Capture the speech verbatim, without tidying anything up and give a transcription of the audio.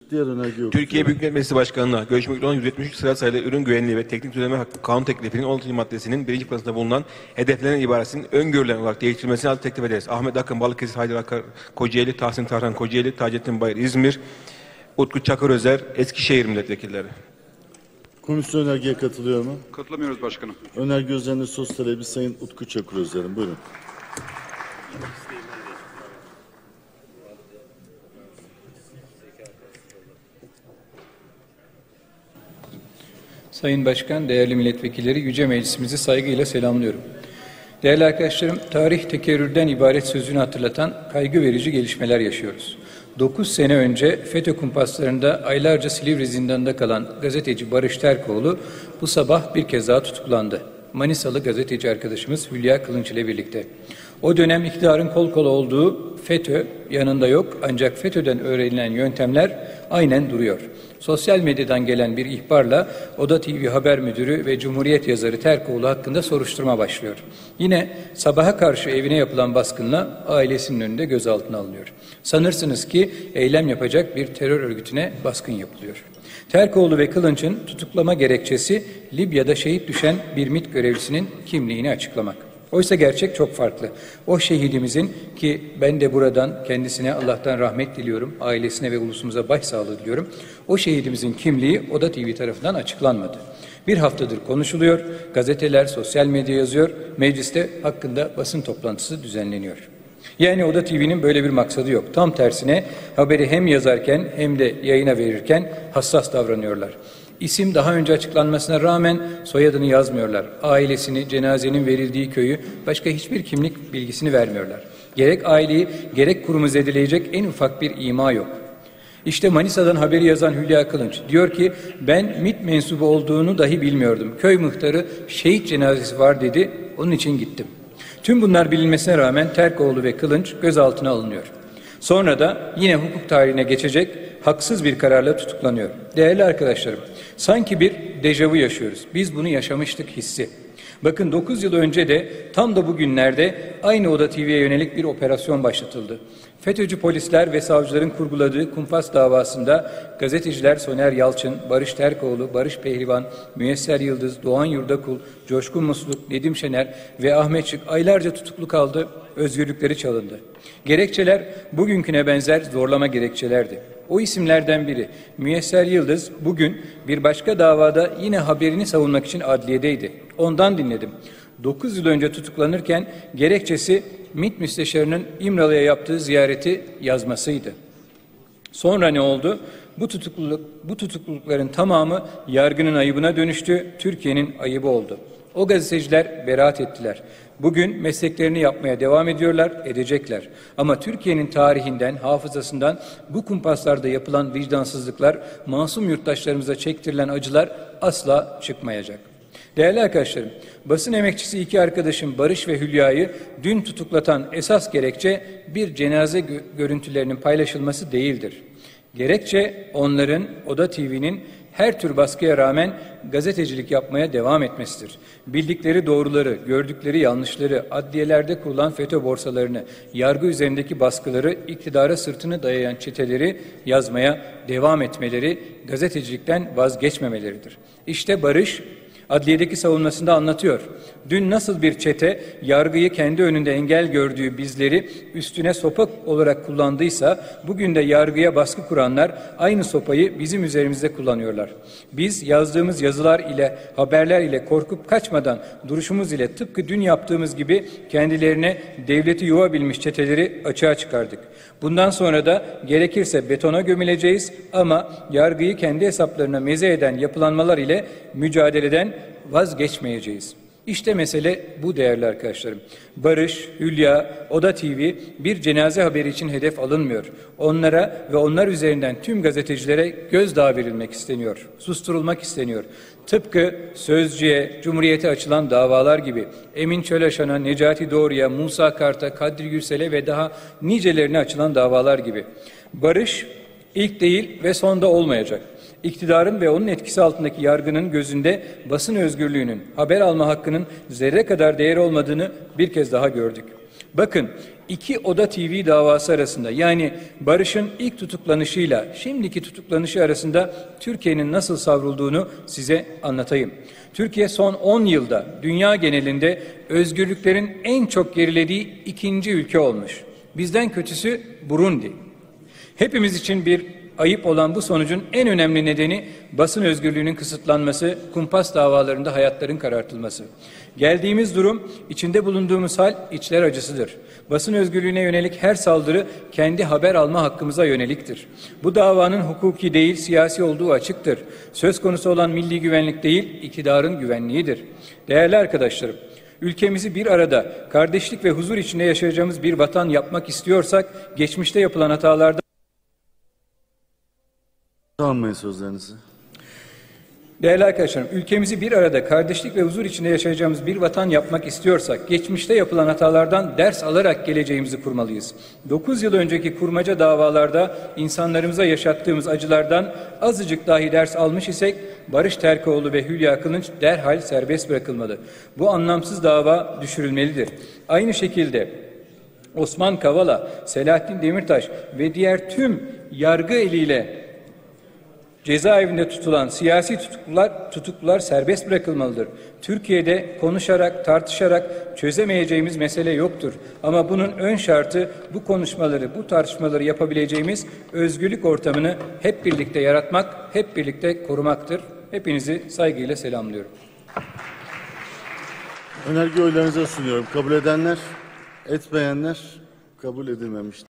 Diğer önerge yok. Türkiye Büyük Millet Meclisi Başkanı'na görüşmekte olan yüz yetmiş üç sıra sayılı ürün güvenliği ve teknik düzenleme hakkı kanun teklifinin on altıncı maddesinin birinci fıkrasında bulunan hedeflenen ibaresinin öngörülen olarak değiştirilmesini adı teklif ederiz. Ahmet Akın Balıkesir, Haydar Akar Kocaeli, Tahsin Tarhan Kocaeli, Taceddin Bayır İzmir, Utku Çakır Özer Eskişehir milletvekilleri. Komisyon önergeye katılıyor mu? Katılamıyoruz başkanım. Önerge üzerinde söz talebi Sayın Utku Çakır Özer'in. Buyurun. Sayın Başkan, değerli milletvekilleri, Yüce Meclisimizi saygıyla selamlıyorum. Değerli arkadaşlarım, tarih tekerrürden ibaret sözünü hatırlatan kaygı verici gelişmeler yaşıyoruz. Dokuz sene önce FETÖ kumpaslarında aylarca Silivri zindanında kalan gazeteci Barış Terkoğlu bu sabah bir kez daha tutuklandı. Manisalı gazeteci arkadaşımız Hülya Kılınç ile birlikte. O dönem iktidarın kol kola olduğu FETÖ yanında yok, ancak FETÖ'den öğrenilen yöntemler aynen duruyor. Sosyal medyadan gelen bir ihbarla Oda T V Haber Müdürü ve Cumhuriyet yazarı Terkoğlu hakkında soruşturma başlıyor. Yine sabaha karşı evine yapılan baskınla ailesinin önünde gözaltına alınıyor. Sanırsınız ki eylem yapacak bir terör örgütüne baskın yapılıyor. Terkoğlu ve Kılınç'ın tutuklama gerekçesi Libya'da şehit düşen bir MİT görevlisinin kimliğini açıklamak. Oysa gerçek çok farklı. O şehidimizin, ki ben de buradan kendisine Allah'tan rahmet diliyorum, ailesine ve ulusumuza başsağlığı diliyorum. O şehidimizin kimliği Oda T V tarafından açıklanmadı. Bir haftadır konuşuluyor, gazeteler, sosyal medya yazıyor, mecliste hakkında basın toplantısı düzenleniyor. Yani Oda T V'nin böyle bir maksadı yok. Tam tersine haberi hem yazarken hem de yayına verirken hassas davranıyorlar. İsim daha önce açıklanmasına rağmen soyadını yazmıyorlar. Ailesini, cenazenin verildiği köyü, başka hiçbir kimlik bilgisini vermiyorlar. Gerek aileyi, gerek kurumu zedeleyecek en ufak bir ima yok. İşte Manisa'dan haberi yazan Hülya Kılınç diyor ki, ben MİT mensubu olduğunu dahi bilmiyordum. Köy muhtarı şehit cenazesi var dedi, onun için gittim. Tüm bunlar bilinmesine rağmen Terkoğlu ve Kılınç gözaltına alınıyor. Sonra da yine hukuk tarihine geçecek haksız bir kararla tutuklanıyor. Değerli arkadaşlarım, sanki bir dejavu yaşıyoruz. Biz bunu yaşamıştık hissi. Bakın dokuz yıl önce de tam da bugünlerde aynı Oda T V'ye yönelik bir operasyon başlatıldı. FETÖ'cü polisler ve savcıların kurguladığı kumpas davasında gazeteciler Soner Yalçın, Barış Terkoğlu, Barış Pehlivan, Müyesser Yıldız, Doğan Yurdakul, Coşkun Musluk, Nedim Şener ve Ahmet Şık aylarca tutuklu kaldı, özgürlükleri çalındı. Gerekçeler bugünküne benzer zorlama gerekçelerdi. O isimlerden biri Müyesser Yıldız bugün bir başka davada yine haberini savunmak için adliyedeydi. Ondan dinledim. dokuz yıl önce tutuklanırken gerekçesi MİT müsteşarının İmralı'ya yaptığı ziyareti yazmasıydı. Sonra ne oldu? Bu tutukluluk, bu tutuklulukların tamamı yargının ayıbına dönüştü, Türkiye'nin ayıbı oldu. O gazeteciler beraat ettiler. Bugün mesleklerini yapmaya devam ediyorlar, edecekler. Ama Türkiye'nin tarihinden, hafızasından bu kumpaslarda yapılan vicdansızlıklar, masum yurttaşlarımıza çektirilen acılar asla çıkmayacak. Değerli arkadaşlarım, basın emekçisi iki arkadaşım Barış ve Hülya'yı dün tutuklatan esas gerekçe bir cenaze gö- görüntülerinin paylaşılması değildir. Gerekçe onların, Oda T V'nin her tür baskıya rağmen gazetecilik yapmaya devam etmesidir. Bildikleri doğruları, gördükleri yanlışları, adliyelerde kurulan FETÖ borsalarını, yargı üzerindeki baskıları, iktidara sırtını dayayan çeteleri yazmaya devam etmeleri, gazetecilikten vazgeçmemeleridir. İşte Barış, adliyedeki savunmasında anlatıyor. Dün nasıl bir çete yargıyı kendi önünde engel gördüğü bizleri üstüne sopa olarak kullandıysa, bugün de yargıya baskı kuranlar aynı sopayı bizim üzerimizde kullanıyorlar. Biz yazdığımız yazılar ile, haberler ile korkup kaçmadan duruşumuz ile tıpkı dün yaptığımız gibi kendilerine devleti yuva bilmiş çeteleri açığa çıkardık. Bundan sonra da gerekirse betona gömüleceğiz ama yargıyı kendi hesaplarına meze eden yapılanmalar ile mücadeleden vazgeçmeyeceğiz. İşte mesele bu değerli arkadaşlarım. Barış, Hülya, Oda T V bir cenaze haberi için hedef alınmıyor. Onlara ve onlar üzerinden tüm gazetecilere gözdağı verilmek isteniyor, susturulmak isteniyor. Tıpkı Sözcü'ye, Cumhuriyet'e açılan davalar gibi, Emin Çölaşan'a, Necati Doğru'ya, Musa Kart'a, Kadri Gürsel'e ve daha nicelerine açılan davalar gibi. Barış ilk değil ve sonda olmayacak. İktidarın ve onun etkisi altındaki yargının gözünde basın özgürlüğünün, haber alma hakkının zerre kadar değeri olmadığını bir kez daha gördük. Bakın, iki Oda T V davası arasında, yani Barış'ın ilk tutuklanışıyla şimdiki tutuklanışı arasında Türkiye'nin nasıl savrulduğunu size anlatayım. Türkiye son on yılda dünya genelinde özgürlüklerin en çok gerilediği ikinci ülke olmuş. Bizden kötüsü Burundi. Hepimiz için bir ayıp olan bu sonucun en önemli nedeni basın özgürlüğünün kısıtlanması, kumpas davalarında hayatların karartılması. Geldiğimiz durum, içinde bulunduğumuz hal içler acısıdır. Basın özgürlüğüne yönelik her saldırı kendi haber alma hakkımıza yöneliktir. Bu davanın hukuki değil, siyasi olduğu açıktır. Söz konusu olan milli güvenlik değil, iktidarın güvenliğidir. Değerli arkadaşlarım, ülkemizi bir arada, kardeşlik ve huzur içinde yaşayacağımız bir vatan yapmak istiyorsak, geçmişte yapılan hatalardan Almayın sözlerinizi. Değerli arkadaşlarım, ülkemizi bir arada, kardeşlik ve huzur içinde yaşayacağımız bir vatan yapmak istiyorsak, geçmişte yapılan hatalardan ders alarak geleceğimizi kurmalıyız. Dokuz yıl önceki kurmaca davalarda insanlarımıza yaşattığımız acılardan azıcık dahi ders almış isek, Barış Terkoğlu ve Hülya Kılınç derhal serbest bırakılmalı. Bu anlamsız dava düşürülmelidir. Aynı şekilde Osman Kavala, Selahattin Demirtaş ve diğer tüm yargı eliyle cezaevinde tutulan siyasi tutuklular, tutuklular serbest bırakılmalıdır. Türkiye'de konuşarak, tartışarak çözemeyeceğimiz mesele yoktur. Ama bunun ön şartı bu konuşmaları, bu tartışmaları yapabileceğimiz özgürlük ortamını hep birlikte yaratmak, hep birlikte korumaktır. Hepinizi saygıyla selamlıyorum. Önerge oylarınıza sunuyorum. Kabul edenler, etmeyenler kabul edilmemiştir.